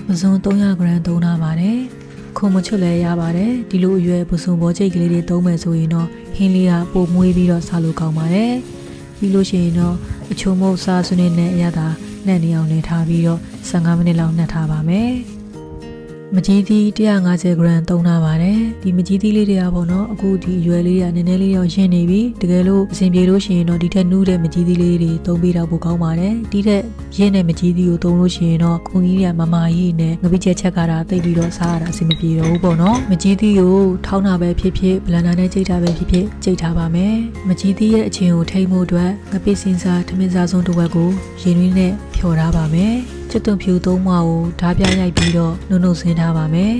စုံ300 gram သုံးထားပါတယ်ခုံမချွတ်လဲရပါတယ်ဒီလိုအရွယ်ပစုံပေါ်ချိတ်ကလေးတွေသုံးမယ်ဆိုရင်တော့ဟင်းလေးကပိုမွေးပြီးတော့စားလို့ကောင်းပါတယ်ပြီးလို့ရှိရင်တော့အချုံမုတ်စားစွန်းနဲ့အရသာနှံ့နေအောင်လည်းထားပြီးတော့15မိနစ်လောက်နှက်ထားပါမယ်မကြီးသီး150 gram သုံးထားပါတယ်ဒီမကြီးသီးလေးတွေကပေါ့နော်အခုဒီအရွယ်လေးတွေကနည်းနည်းလေးတော့ရှင်းနေပြီတကယ်လို့အဆင်ပြေလို့ရှိရင်တော့ဒီထက်နူးတဲ့မကြီးသီးလေးတွေသုံးပေးတော့ပိုကောင်းပါတယ်ဒီထက်ရင်းတဲ့မကြီးသီးကိုသုံးလို့ရှိရင်တော့ခွန်ကြီးတွေကမမာကြီးနဲ့ငပိချက်ချက်ကတာတိတ်ပြီးတော့စားရတာအဆင်မပြေတော့ဘူးပေါ့နော်မကြီးသီးကိုထောင်းတာပဲဖြစ်ဖြစ်ဘလန်ဒါနဲ့ကြိတ်တာပဲဖြစ်ဖြစ်ကြိတ်ထားပါမယ်မကြီးသီးရဲ့အချင်းကိုထိမ့်ဖို့အတွက်ငပိစင်စားထမင်းစားဆုံးတစ်ဝက်ကိုရေနွေးနဲ့ဖြော်ထားပါမယ်ကျက်သွန်ဖြူသုံးမကိုဓာပြရိုက်ပြီးတော့နှုတ်ဆင်းထားပါမယ်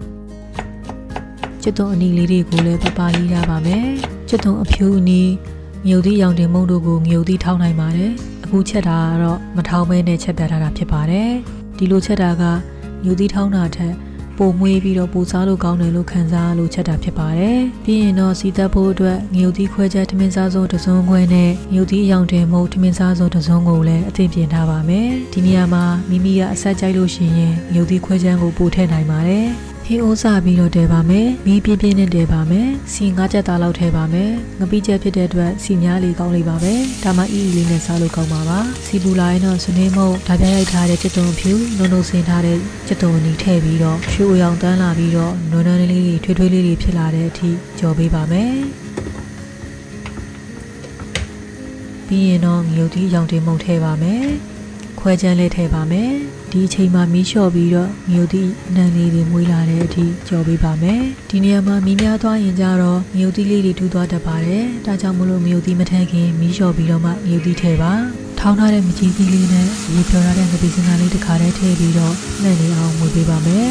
ကျက်သွန်အနီလေးတွေကိုလည်းပပလေးထားပါမယ်ကျက်သွန်အဖြူအနီမြုပ်သီးရောင်တင်မုံတို့ကိုမြုပ်သီးထောင်းနိုင်ပါတယ်အခုချက်တာကတော့မထောင်းဘဲနဲ့ချက်ပြထားတာဖြစ်ပါတယ်ဒီလိုချက်တာကမြုပ်သီးထောင်းတာထက်ပိုမွေးပြီးတော့ပိုစားလို့ကောင်းတယ်လို့ခံစားလို့ချက်တာဖြစ်ပါတယ်ပြီးရင်တော့စီသက်ဖို့အတွက်ငရုတ်သီးခွဲချက်ထမင်းစားစုံတစ်စုံခွဲနဲ့ငရုတ်သီးအယောင်တင်မှုထမင်းစားစုံတစ်စုံကိုလည်းအသင့်ပြင်ထားပါမယ်ဒီနေရာမှာမိမိကအဆက်ကြိုက်လို့ရှိရင်ငရုတ်သီးခွဲချက်ကိုပို့ထည့်နိုင်ပါတယ်ဟင်းအိုးစားပြီးတော့တည်ပါမယ်မီးပြင်းပြင်းနဲ့တည်ပါမယ်စီ9ချက်သားလောက်ထည့်ပါမယ်ငပိချက်ဖြစ်တဲ့အတွက်စီများလေးကောင်းလေးပါပဲဒါမှအီလေးနဲ့စားလို့ကောင်းပါပါစီပူလာရင်တော့စနေမုတ်ဓာပြရိုက်ထားတဲ့ကျက်သွန်ဖြူနှုတ်ဆင်းထားတဲ့ကျက်သွန်အနီထည့်ပြီးတော့ဖြူအယောင်တန်းလာပြီးတော့နွမ်းနွမ်းလေးတွေထွေးထွေးလေးတွေဖြစ်လာတဲ့အထိကြော်ပေးပါမယ်ပြီးရင်တော့ငရုတ်သီးရောင်တင်မုတ်ထည့်ပါမယ်ခွဲချမ်းလေးထည့်ပါမယ်ဒီအချိန်မှာမီးလျှော့ပြီးတော့ငရုတ်သီးနံလေးတွေမွေးလာတဲ့အထိကြော်ပေးပါမယ်ဒီနေရာမှာမီးများသွားရင်ကြတော့ငရုတ်သီးလေးတွေထူသွားတတ်ပါတယ်ဒါကြောင့်မလို့ငရုတ်သီးမထည့်ခင်မီးလျှော့ပြီးတော့မှငရုတ်သီးထည့်ပါထောင်းထားတဲ့မကြီးသီးလေးနဲ့ရေဖြော်ထားတဲ့ငပိစင်သားလေးတစ်ခါတည်းထည့်ပြီးတော့နှံ့နေအောင်မွေးပေးပါမယ်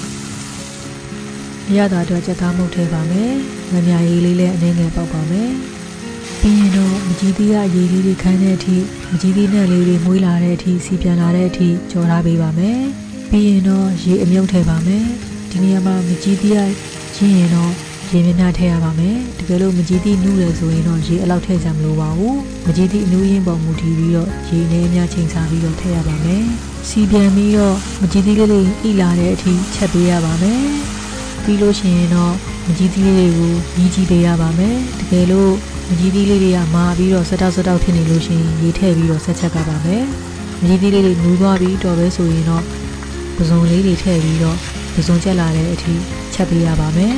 ရတာအတွက်ကြက်သားမုတ်ထည့်ပါမယ်ငမြရည်လေးလည်းအနည်းငယ်ပေါက်ပါမယ်ပြီးရင်တော့မကြီးသီးကရေလေးတွေခန်းတဲ့အထိမကြီးသီးနဲ့လေးတွေမွေးလာတဲ့အထိစီပြန်လာတဲ့အထိကြော်ထားပေးပါမယ်ပြီးရင်တော့ရေအမြုပ်ထည့်ပါမယ်ဒီနေရာမှာမကြီးသီးကရင်းရင်တော့ရေများများထည့်ရပါမယ်တကယ်လို့မကြီးသီးနူးတယ်ဆိုရင်တော့ရေအလောက်ထည့်ကြမလို့ပါဘူးမကြီးသီးအနူးရင်းပေါ်မူတည်ပြီးတော့ရေနဲ့များချိန်စားပြီးတော့ထည့်ရပါမယ်စီပြန်ပြီးတော့မကြီးသီးလေးတွေဣလာတဲ့အထိချက်ပေးရပါမယ်ပြီးလို့ရှိရင်တော့မကြီးသီးလေးတွေကိုညီကြည့်ပေးရပါမယ်တကယ်လို့မကြီးသီးလေးတွေကမာပြီးတော့ဆက်တောက်ဖြစ်နေလို့ရှိရင်ရေထည့်ပြီးတော့ဆက်ချက်ကပါမယ်မကြီးသီးလေးတွေနူးသွားပြီးတော့ပဲဆိုရင်တော့ပစုံလေးတွေထည့်ပြီးတော့ပစုံချက်လာတဲ့အထိချက်ပေးရပါမယ်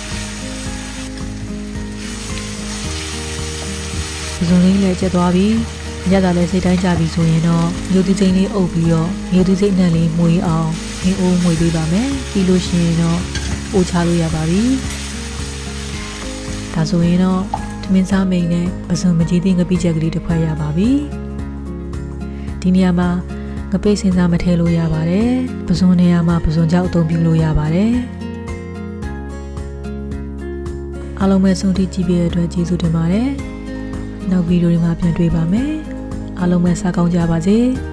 ပစုံလေးလည်းချက်သွားပြီးညတာလည်းစိတ်တိုင်းကြပြီဆိုရင်တော့မျိုးသီးစိမ်းလေးအုပ်ပြီးတော့မျိုးသီးစိမ်းနှံလေးမွေးအောင်ဟင်းအိုးမွေးပေးပါမယ်ပြီးလို့ရှိရင်တော့အိုးချလို့ရပါပြီဒါဆိုရင်တော့မင်းစားမိန်နဲ့ပစုံမကြီးသီးငပိချက်ကလေးတစ်ခွက်ရပါပြီဒီနေရာမှာငပိစင်စားမထည့်လို့ရပါတယ်ပစုံနေရာမှာပစုံကြောက်အသုံးပြုလို့ရပါတယ်အားလုံးပဲဆုံးထိကြည့်ပြတဲ့အတွက်ကျေးဇူးတင်ပါတယ်နောက်ဗီဒီယိုတွေမှာပြန်တွေ့ပါမယ်အားလုံးပဲစားကောင်းကြပါစေ